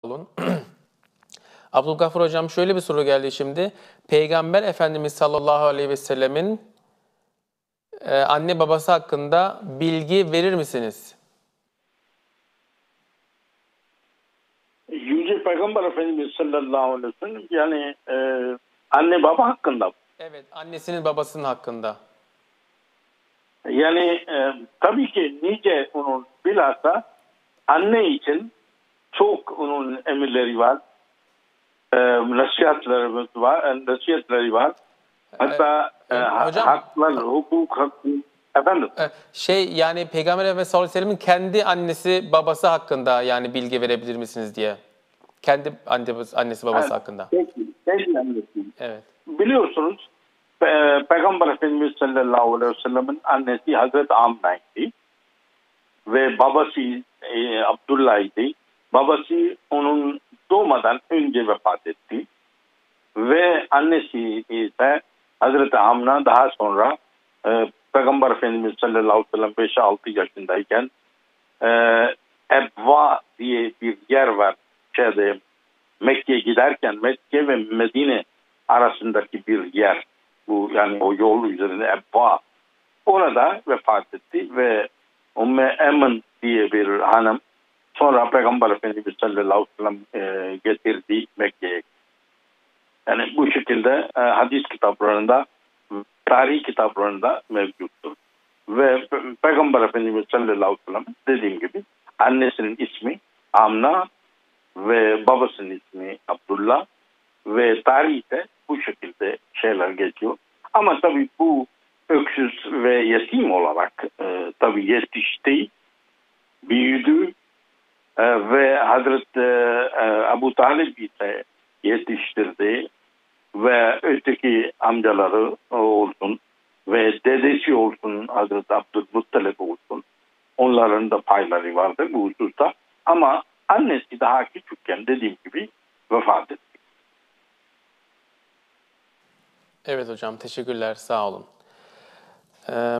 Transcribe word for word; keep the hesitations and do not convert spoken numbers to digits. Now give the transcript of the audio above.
olun. Abdülgafur Hocam, şöyle bir soru geldi şimdi. Peygamber Efendimiz sallallahu aleyhi ve sellemin e, anne babası hakkında bilgi verir misiniz? Yüce Peygamber Efendimiz sallallahu aleyhi ve sellem yani e, anne baba hakkında. Evet, annesinin babasının hakkında. Yani e, tabii ki nice onun bilhassa anne için çok onun emirleri var. E, nasihatleri var, e, nasihatleri var. Hatta E, e, hocam, haklar, hukuk, hakkı. Efendim? E, Şey yani Peygamber Efendimiz sallallahu aleyhi ve sellemin kendi annesi babası hakkında yani bilgi verebilir misiniz diye. Kendi annesi, annesi babası Evet, hakkında. peki, peki anlatayım. Evet. Biliyorsunuz Pe Peygamber Efendimiz sallallahu aleyhi ve sellemin annesi Hazreti Amina'ydı ve babası e, Abdullah'ydı. Babası onun doğmadan önce vefat etti ve annesi ise Hazreti Amina daha sonra e, Peygamber Efendimiz sallallahu aleyhi ve sellem beş altı yaşındayken e, Ebva diye bir yer var şeyde, Mekke'ye giderken Mekke ve Medine arasındaki bir yer. Bu yani o yol üzerinde Ebba. Orada vefat etti ve Ümmü Emin diye bir hanım sonra Peygamber Efendimiz sallallahu aleyhi ve sellem e, getirdi Mekke'ye. Yani bu şekilde e, hadis kitaplarında, tarih kitaplarında mevcuttur. Ve Peygamber Efendimiz sallallahu aleyhi ve sellem dediğim gibi annesinin ismi Amna ve babasının ismi Abdullah ve tarihte bu şekilde şeyler geçiyor. Ama tabii bu öksüz ve yetim olarak e, tabii yetişti, büyüdü e, ve Hazreti e, Ebu Talib ise yetiştirdi ve öteki amcaları olsun ve dedesi olsun, Hazreti Abdülmuttalip olsun, onların da payları vardı bu hususta. Ama annesi daha küçükken dediğim gibi vefat etti. Evet hocam, teşekkürler, sağ olun. Ee,